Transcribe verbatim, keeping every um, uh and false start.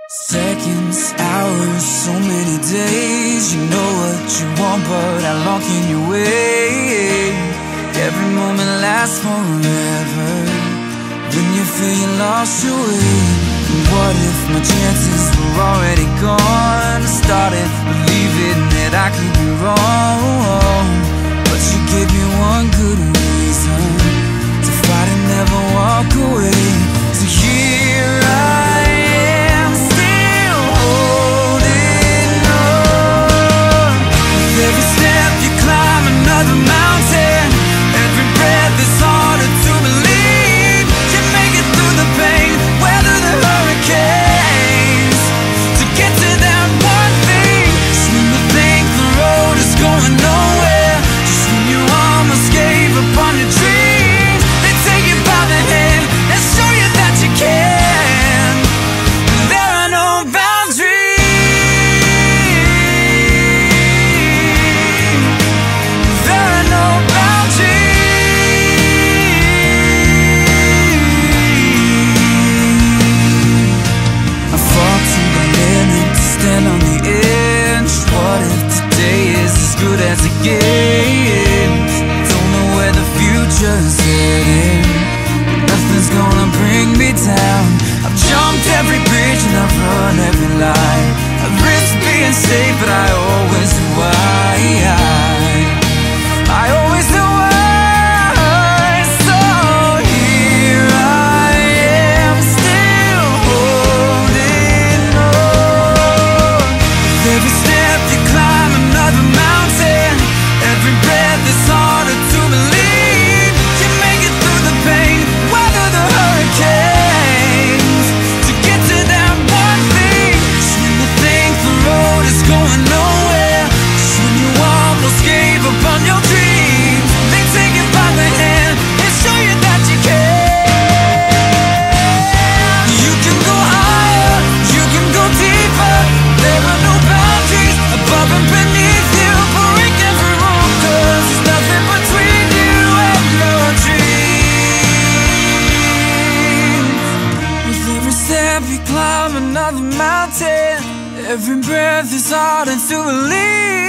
Seconds, hours, so many days. You know what you want, but how long can you wait? Every moment lasts forever. When you feel you lost your way. And what if my chances were already gone? I started believing that I could be wrong, but you gave me one good reason to fight and never walk away. So here I am, still holding on. With every step you climb another mountain, every breath is harder to believe. You make it through the pain, weather the hurricanes, to get to that one thing. Just when you think the road is going nowhere, just when you almost gave up on your dreams, they take you by the hand and show you that you can. There are no boundaries. There are no boundaries. I fall to the limit to stand on the edge. What if today is as good as it gets? Don't know where the future's heading, but nothing's gonna bring me down. I've jumped every bridge and I've run every line. I've risked being safe, but I always knew why. I always knew why. So here I am, still holding on. With every step you climb another mountain, every breath is harder to believe. You make it through the pain, weather the hurricanes, to get to that one thing. Just when you think the road is going nowhere, just when you almost gave up on your dreams, they take you by the hand and show you that you can. You can go higher, you can go deeper. There are no boundaries above and beneath you. Break every rule, 'cause there's nothing between you and your dreams. With every step you climb another mountain, every breath is harder to believe.